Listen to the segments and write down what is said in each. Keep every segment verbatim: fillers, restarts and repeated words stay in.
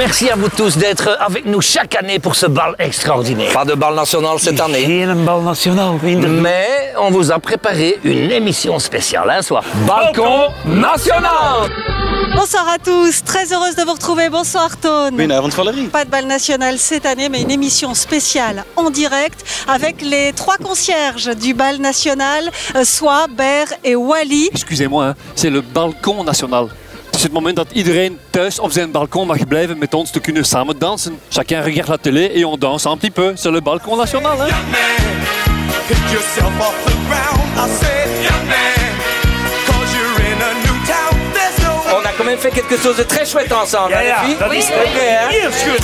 Merci à vous tous d'être avec nous chaque année pour ce bal extraordinaire. Pas de bal national cette année. Geen bal national. Mais on vous a préparé une émission spéciale, hein, soit Balcon National. Bonsoir à tous, très heureuse de vous retrouver. Bonsoir Tone. Goedenavond Valérie. Pas de bal national cette année, mais une émission spéciale en direct avec les trois concierges du bal national, soit Ber et Wally. Excusez-moi, hein, c'est le Balcon National. Het is het moment dat iedereen thuis op zijn balkon mag blijven met ons te kunnen samen dansen. Chacun regarde la télé et on danse un petit peu. C'est le Balcon National. Hein? On a quand même fait quelque chose de très chouette ensemble, Ja, ja, hein, les filles? dat is Oui. Okay, hein? heel goed.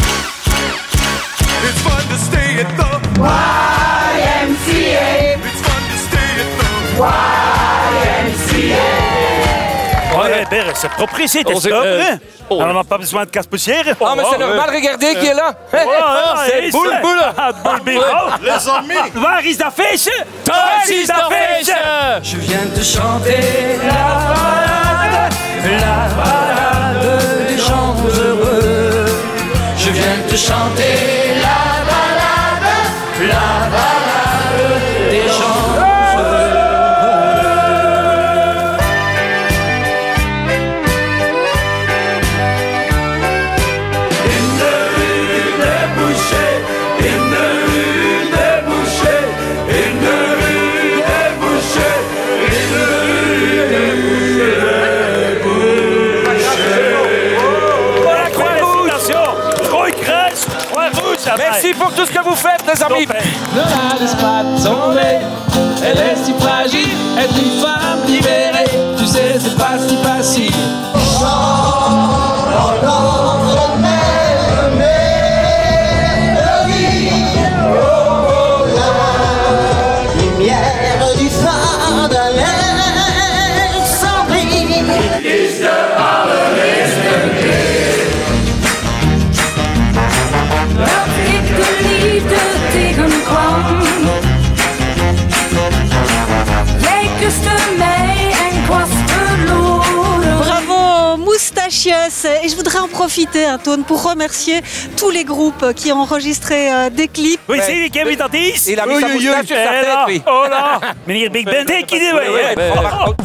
It's fun to stay at the Y M C A. It's fun to stay at the Y M C A. Oh, nee, Ber, c'est propre ici, t'es Oh, c'est- stop, euh, hein? oh. On n'a pas besoin de casse-poussière. Ah, mais c'est normal, regardez qui est là. Oh, oh, C'est is boule, er. boule. Ah, boule, big ball. Les amis. Waar is dat feestje? Thuis is dat feestje! Je viens te chanter la balade, la balade des gens heureux. Je viens te chanter la balade, la balade des gens heureux. In de rue des bouchers, in de rue des bouchers, in de rue des bouchers, in de rue des Voilà, croix rouge. Croix crèche, croix rouge. Merci pour tout ce que vous faites, les amis. Ne la laisse pas tomber, elle est si fragile, être une femme libérée, tu sais c'est pas si facile. Lumière du phare d'Alexandrie. Dat ik de liefde tegen kwam. Jij kuste mij en ik was verloren. Bravo Moustachios. Et je voudrais en profiter, hein, Tone, pour remercier tous les groupes qui ont enregistré euh, des clips. Oui, zie je, wie dat is? Il a mis sa moustache sur sa Eh tête, là, oui. oh là, meneer Big Ben, take it away. Oui, hè. oui. Oh.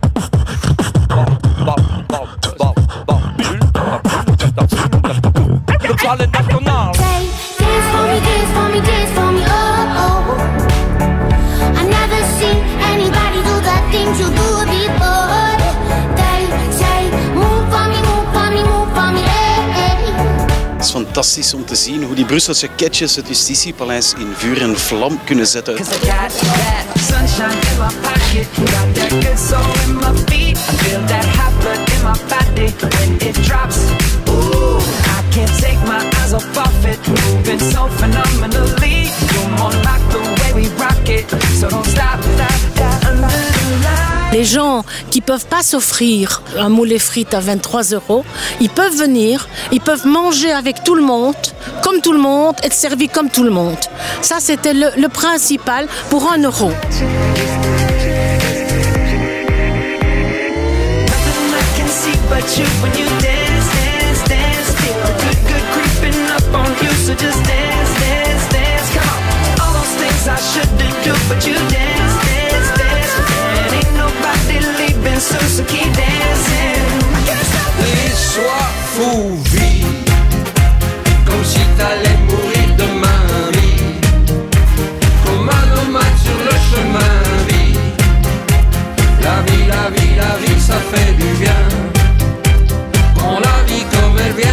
Le bal national. Say, dance for me, dance for me, dance for me, oh, oh. I never seen anybody do the things you do before. They say, move for me, move for me, move for me, eh, eh. Het is fantastisch om te zien hoe die Brusselse ketjes het justitiepaleis in vuur en vlam kunnen zetten. Cause I got that sunshine in my pocket, got that good soul in my feet. I feel that hot blood in my body when it drops. Ooh, I can't take my eyes off of it, moving so phenomenally. You're more like the way we rock it, so don't stop, stop, stop. Under the light. Les gens qui ne peuvent pas s'offrir un moulet frites à vingt-trois euros, ils peuvent venir, ils peuvent manger avec tout le monde, comme tout le monde, être servis comme tout le monde. Ça, c'était le, le principal pour un euro. Nothing I can see but you when you dance, dance, dance. Feel the good, good creeping up on you, so just dance, dance, dance. Come on, all those things I shouldn't do, but you dance, dance, dance. And ain't nobody leaving soon, so keep dancing. I can't stop the Et sois fou, vie, comme si t'allais mourir demain, vie, comme un nomade sur le chemin, vie. La vie, la vie, la vie, ça fait du bien. Prends la vie comme elle vient.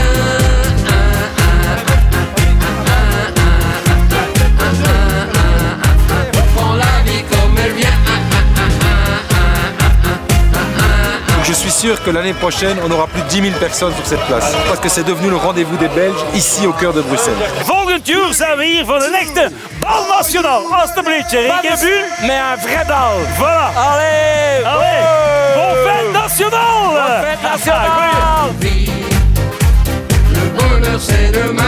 Prends la vie comme elle vient. Je suis sûr que l'année prochaine, on aura plus de dix mille personnes sur cette place. Parce que c'est devenu le rendez-vous des Belges, ici au cœur de Bruxelles. Volgend jaar zijn we hier voor de echte Bal National. Alsjeblieft, Rick en Buul. Mais un vrai bal. Voilà. Allez. Allez. Oh. Bon fête nationale. Bonne fête nationale. Le bonheur c'est demain.